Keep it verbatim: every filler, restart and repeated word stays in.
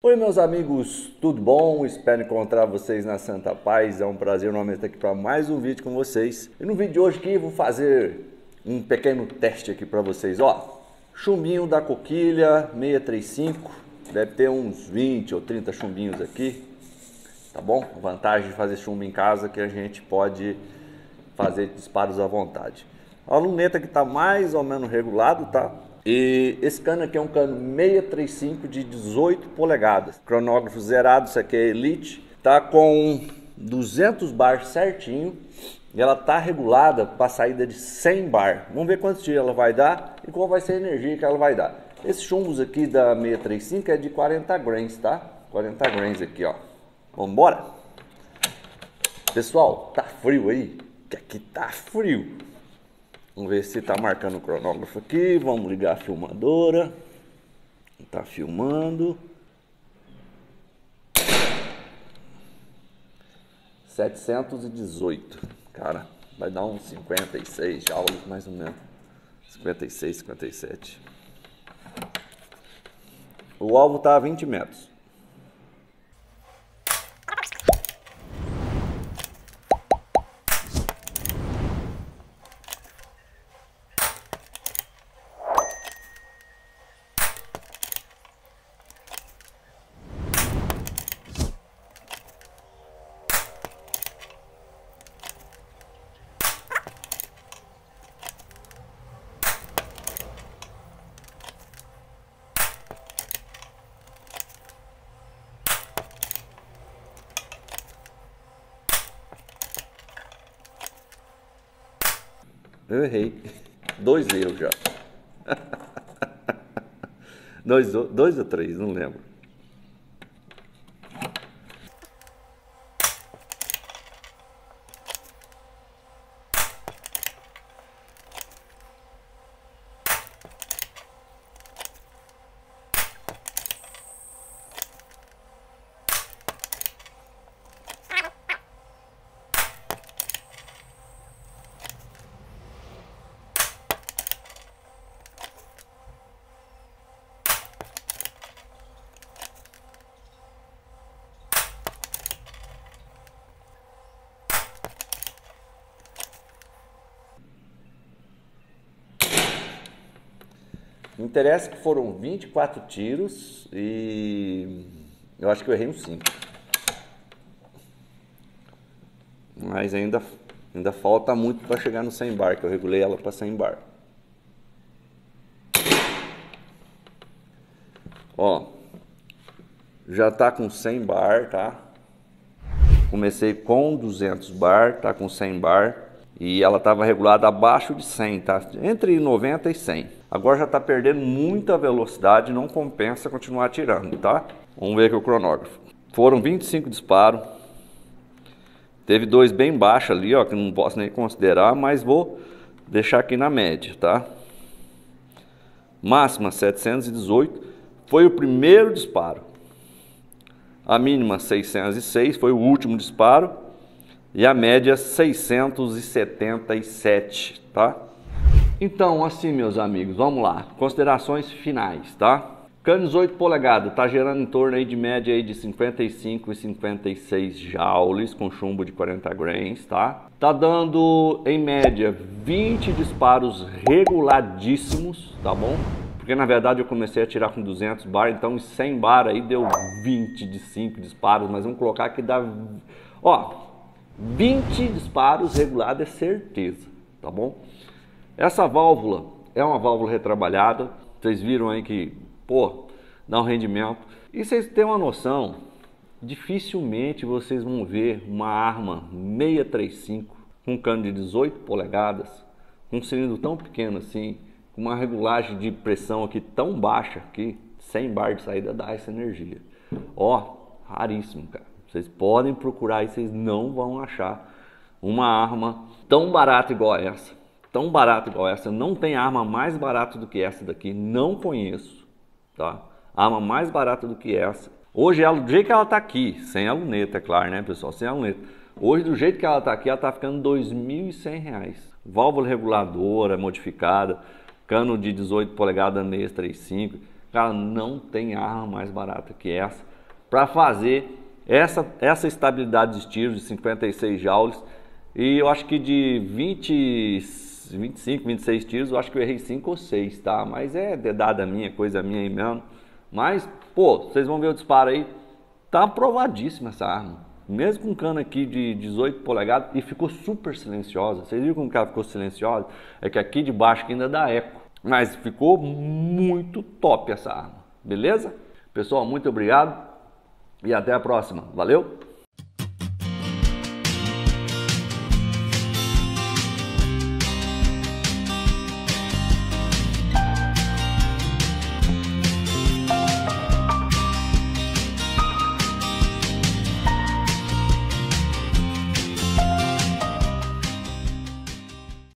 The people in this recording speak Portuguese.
Oi meus amigos, tudo bom? Espero encontrar vocês na Santa Paz. É um prazer novamente estar aqui para mais um vídeo com vocês. E no vídeo de hoje aqui vou fazer um pequeno teste aqui para vocês. Ó, chumbinho da Coquilha seiscentos e trinta e cinco, deve ter uns vinte ou trinta chumbinhos aqui, tá bom? A vantagem de fazer chumbo em casa é que a gente pode fazer disparos à vontade. A luneta que está mais ou menos regulado, tá? E esse cano aqui é um cano seiscentos e trinta e cinco de dezoito polegadas. Cronógrafo zerado, isso aqui é Elite. Tá com duzentos bar certinho. E ela tá regulada para saída de cem bar. Vamos ver quantos tiros ela vai dar e qual vai ser a energia que ela vai dar. Esses chumbos aqui da seiscentos e trinta e cinco é de quarenta grains, tá? quarenta grains aqui, ó. Vambora? Pessoal, tá frio aí? Que aqui tá frio. Vamos ver se está marcando o cronógrafo aqui. Vamos ligar a filmadora. Está filmando. setecentos e dezoito. Cara, vai dar uns cinquenta e seis joules mais ou menos. cinquenta e seis, cinquenta e sete. O alvo está a vinte metros. Eu errei. Dois erros já. dois, dois ou três, não lembro. Me interessa que foram vinte e quatro tiros e eu acho que eu errei uns cinco. Mas ainda, ainda falta muito para chegar no cem bar, que eu regulei ela para cem bar. Ó, já tá com cem bar, tá? Comecei com duzentos bar, tá com cem bar. E ela estava regulada abaixo de cem, tá? Entre noventa e cem. Agora já está perdendo muita velocidade, não compensa continuar atirando, tá? Vamos ver aqui o cronógrafo. Foram vinte e cinco disparos. Teve dois bem baixos ali, ó, que não posso nem considerar, mas vou deixar aqui na média, tá? Máxima setecentos e dezoito, foi o primeiro disparo. A mínima seiscentos e seis, foi o último disparo. E a média seiscentos e setenta e sete, tá? Então, assim, meus amigos, vamos lá. Considerações finais, tá? Cano dezoito polegadas, tá gerando em torno aí de média aí de cinquenta e cinco e cinquenta e seis joules com chumbo de quarenta grains, tá? Tá dando, em média, vinte disparos reguladíssimos, tá bom? Porque, na verdade, eu comecei a atirar com duzentos bar, então em cem bar aí deu vinte de cinco disparos, mas vamos colocar que dá... Ó... vinte disparos regulados é certeza, tá bom? Essa válvula é uma válvula retrabalhada, vocês viram aí que, pô, dá um rendimento. E vocês têm uma noção, dificilmente vocês vão ver uma arma seiscentos e trinta e cinco com cano de dezoito polegadas, com um cilindro tão pequeno assim, com uma regulagem de pressão aqui tão baixa que cem bar de saída dá essa energia. Ó, raríssimo, cara. Vocês podem procurar e vocês não vão achar uma arma tão barata igual essa. Tão barata igual essa. Não tem arma mais barata do que essa daqui. Não conheço, tá? Arma mais barata do que essa. Hoje, ela, do jeito que ela tá aqui, sem a luneta, é claro, né, pessoal? Sem a luneta. Hoje, do jeito que ela tá aqui, ela tá ficando dois mil e cem reais. Válvula reguladora, modificada. Cano de dezoito polegadas seiscentos e trinta e cinco. Cara, não tem arma mais barata que essa. para fazer essa, essa estabilidade de tiros de cinquenta e seis joules. E eu acho que de vinte, vinte e cinco, vinte e seis tiros, eu acho que eu errei cinco ou seis, tá? Mas é dedada minha, coisa minha aí mesmo. Mas, pô, vocês vão ver o disparo aí, tá aprovadíssima essa arma. Mesmo com um cano aqui de dezoito polegadas, e ficou super silenciosa. Vocês viram como que ela ficou silenciosa? É que aqui de baixo ainda dá eco. Mas ficou muito top essa arma, beleza? Pessoal, muito obrigado e até a próxima. Valeu!